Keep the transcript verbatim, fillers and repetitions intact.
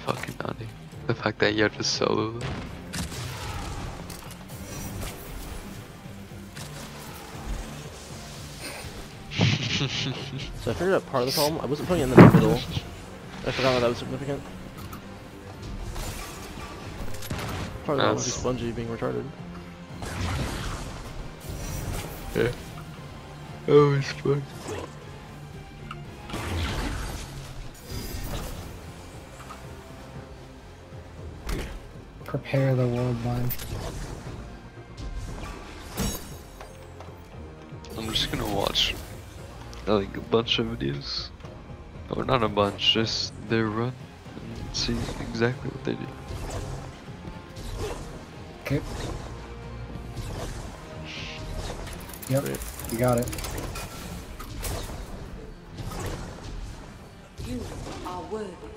fucking nutty. The fact that you have to solo them. So I figured out part of the problem. I wasn't putting it in the middle. I forgot that that was significant. Part of that was just Bungie being retarded. Yeah. Oh, it's fun. Prepare the world line. I'm just gonna watch like a bunch of videos. Or not a bunch, just their run and see exactly what they do. Okay. Yep, you got it. You are worthy.